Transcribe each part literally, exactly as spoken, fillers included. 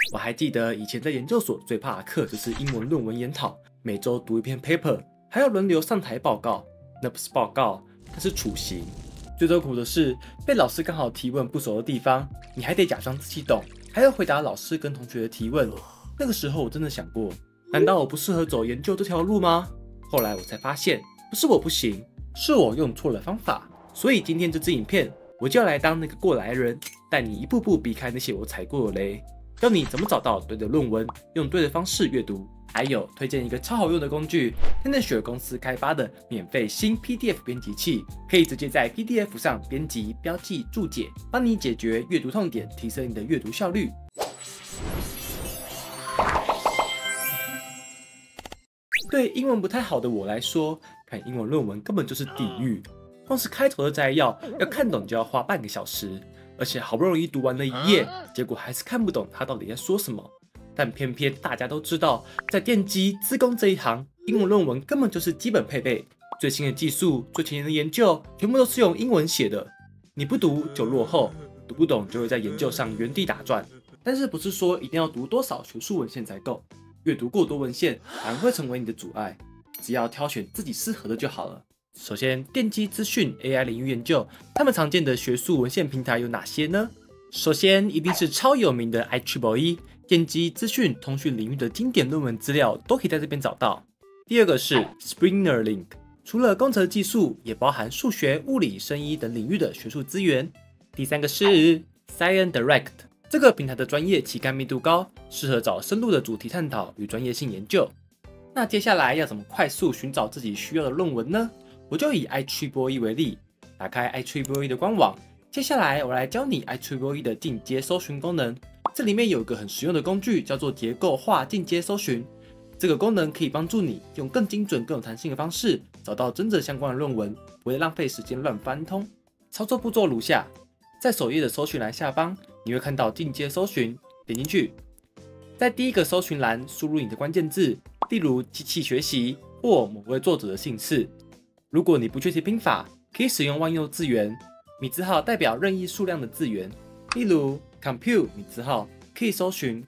我还记得以前在研究所最怕的课就是英文论文研讨，每周读一篇 paper， 还要轮流上台报告。那不是报告，那是处刑。最痛苦的是被老师刚好提问不熟的地方，你还得假装自己懂，还要回答老师跟同学的提问。那个时候我真的想过，难道我不适合走研究这条路吗？后来我才发现，不是我不行，是我用错了方法。所以今天这支影片，我就要来当那个过来人，带你一步步避开那些我踩过的雷，教你怎么找到对的论文，用对的方式阅读。还有推荐一个超好用的工具，天能雪公司开发的免费新 P D F 编辑器，可以直接在 P D F 上编辑、标记、注解，帮你解决阅读痛点，提升你的阅读效率。对英文不太好的我来说，看英文论文根本就是地狱。光是开头的摘要要看懂就要花半个小时，而且好不容易读完了一页，结果还是看不懂他到底在说什么。但偏偏大家都知道，在电机、资工这一行，英文论文根本就是基本配备。最新的技术、最前沿的研究，全部都是用英文写的。你不读就落后，读不懂就会在研究上原地打转。但是不是说一定要读多少学术文献才够？阅读过多文献反而会成为你的阻碍。只要挑选自己适合的就好了。首先，电机资讯 A I 领域研究，他们常见的学术文献平台有哪些呢？首先，一定是超有名的 I E E E。电机、资讯、通讯领域的经典论文资料都可以在这边找到。第二个是 Springer Link， 除了工程技术，也包含数学、物理、生医等领域的学术资源。第三个是 Science Direct， 这个平台的专业期刊密度高，适合找深入的主题探讨与专业性研究。那接下来要怎么快速寻找自己需要的论文呢？我就以 I E E E 为例，打开 I E E E 的官网，接下来我来教你 I E E E 的进阶搜寻功能。这里面有一个很实用的工具，叫做结构化进阶搜寻。这个功能可以帮助你用更精准、更有弹性的方式，找到真正相关的论文，不会浪费时间乱翻通。操作步骤如下：在首页的搜寻栏下方，你会看到进阶搜寻，点进去，在第一个搜寻栏输入你的关键字，例如机器学习或某位作者的姓氏。如果你不确定拼法，可以使用万用字元，米字号代表任意数量的字元，例如 compute 米字号可以搜寻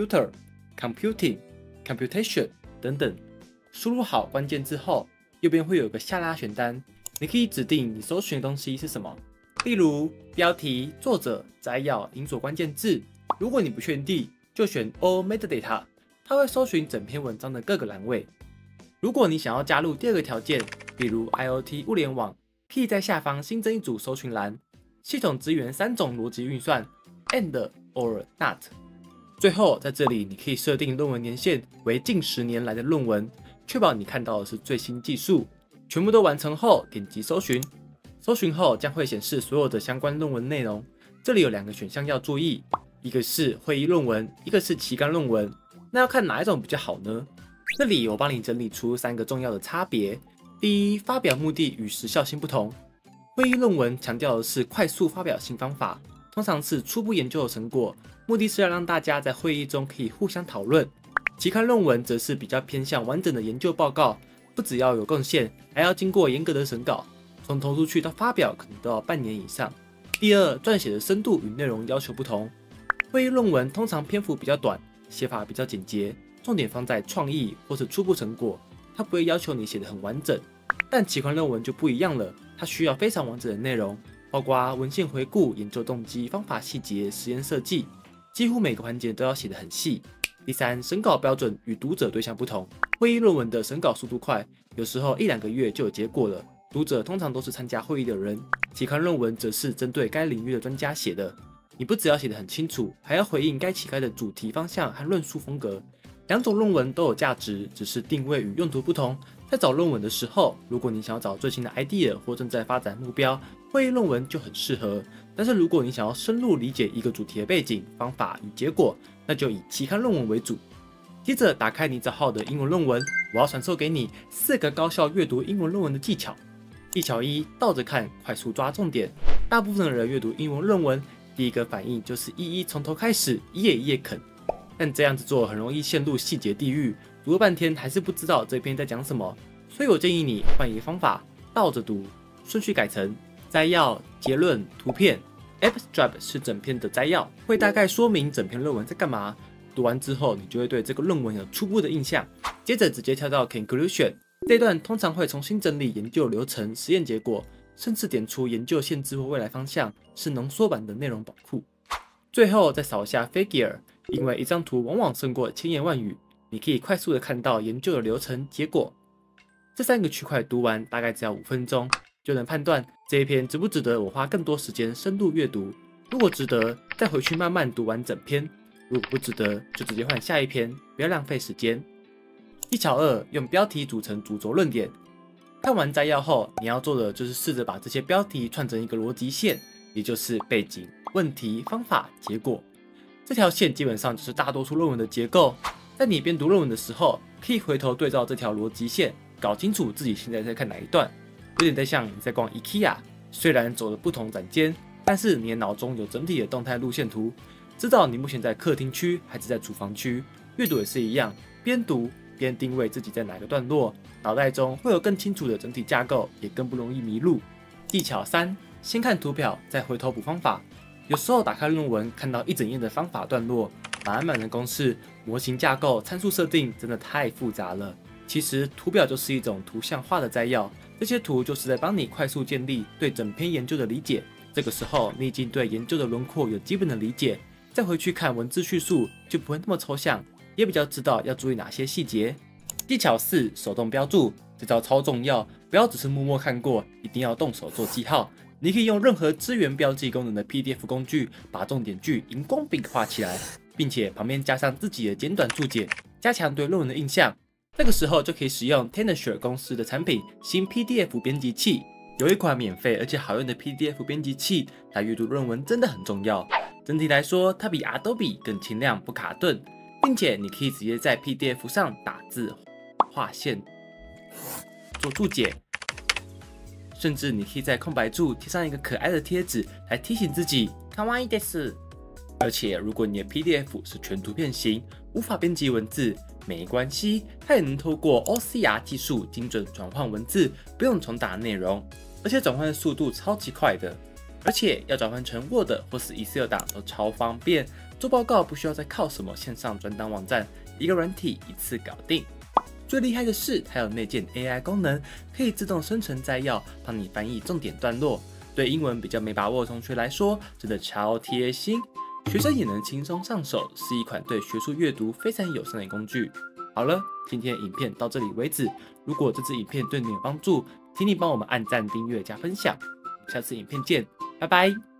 computer、computing、computation 等等。输入好关键字后，右边会有个下拉选单，你可以指定你搜寻的东西是什么，例如标题、作者、摘要、引锁关键字。如果你不确定，就选 All Metadata， 它会搜寻整篇文章的各个栏位。如果你想要加入第二个条件，比如 I O T 物联网，可以在下方新增一组搜寻栏，系统支援三种逻辑运算 and、or、not。最后，在这里你可以设定论文年限为近十年来的论文，确保你看到的是最新技术。全部都完成后，点击搜寻。搜寻后将会显示所有的相关论文内容。这里有两个选项要注意，一个是会议论文，一个是期刊论文。那要看哪一种比较好呢？这里我帮你整理出三个重要的差别。第一，发表目的与时效性不同。会议论文强调的是快速发表新方法，通常是初步研究的成果，目的是要让大家在会议中可以互相讨论。期刊论文则是比较偏向完整的研究报告，不只要有贡献，还要经过严格的审稿，从投出去到发表可能都要半年以上。第二，撰写的深度与内容要求不同。会议论文通常篇幅比较短，写法比较简洁，重点放在创意或是初步成果，它不会要求你写得很完整。但期刊论文就不一样了，它需要非常完整的内容，包括文献回顾、研究动机、方法细节、实验设计，几乎每个环节都要写得很细。第三，审稿标准与读者对象不同。会议论文的审稿速度快，有时候一两个月就有结果了，读者通常都是参加会议的人。期刊论文则是针对该领域的专家写的，你不只要写得很清楚，还要回应该期刊的主题方向和论述风格。两种论文都有价值，只是定位与用途不同。在找论文的时候，如果你想要找最新的 idea 或正在发展目标，会议论文就很适合。但是如果你想要深入理解一个主题的背景、方法与结果，那就以期刊论文为主。接着打开你找好的英文论文，我要传授给你四个高效阅读英文论文的技巧。技巧一：倒着看，快速抓重点。大部分的人阅读英文论文，第一个反应就是一一从头开始，一页一页啃。但这样子做很容易陷入细节地狱，读了半天还是不知道这篇在讲什么。所以我建议你换一个方法，倒着读，顺序改成摘要、结论、图片。Abstract 是整篇的摘要，会大概说明整篇论文在干嘛。 读完之后你就会对这个论文有初步的印象。接着直接跳到 conclusion 这一段，通常会重新整理研究流程、实验结果，甚至点出研究限制或未来方向，是浓缩版的内容宝库。最后再扫下 figure， 因为一张图往往胜过千言万语，你可以快速的看到研究的流程结果。这三个区块读完大概只要五分钟，就能判断这一篇值不值得我花更多时间深度阅读。如果值得，再回去慢慢读完整篇；如果不值得，就直接换下一篇，不要浪费时间。技巧二，用标题组成主轴论点。看完摘要后，你要做的就是试着把这些标题串成一个逻辑线，也就是背景、问题、方法、结果。这条线基本上就是大多数论文的结构。在你边读论文的时候，可以回头对照这条逻辑线，搞清楚自己现在在看哪一段。有点在像你在逛 IKEA， 虽然走了不同展间，但是你的脑中有整体的动态路线图，知道你目前在客厅区还是在厨房区。阅读也是一样，边读边定位自己在哪个段落，脑袋中会有更清楚的整体架构，也更不容易迷路。技巧三，先看图表，再回头补方法。有时候打开论文，看到一整页的方法段落，满满的公式、模型架构、参数设定，真的太复杂了。其实图表就是一种图像化的摘要，这些图就是在帮你快速建立对整篇研究的理解。这个时候，你已经对研究的轮廓有基本的理解，再回去看文字叙述，就不会那么抽象，也比较知道要注意哪些细节。技巧四，手动标注，这招超重要，不要只是默默看过，一定要动手做记号。你可以用任何支援标记功能的 P D F 工具，把重点句荧光笔画起来，并且旁边加上自己的简短注解，加强对论文的印象。这个时候就可以使用 Tenorshare 公司的产品新 P D F 编辑器，有一款免费而且好用的 P D F 编辑器，来阅读论文真的很重要。整体来说，它比 Adobe 更轻量不卡顿，并且你可以直接在 P D F 上打字、画线、做注解，甚至你可以在空白处贴上一个可爱的贴纸来提醒自己かわいいです。而且如果你的 P D F 是全图片型，无法编辑文字，没关系，它也能透过 O C R 技术精准转换文字，不用重打内容，而且转换的速度超级快的。而且要转换成 Word 或是 Excel 档都超方便，做报告不需要再靠什么线上专档网站，一个软体一次搞定。最厉害的是，它有内建 A I 功能，可以自动生成摘要，帮你翻译重点段落。对英文比较没把握的同学来说，真的超贴心。学生也能轻松上手，是一款对学术阅读非常友善的工具。好了，今天的影片到这里为止。如果这支影片对你有帮助，请你帮我们按赞、订阅、加分享。下次影片见，拜拜。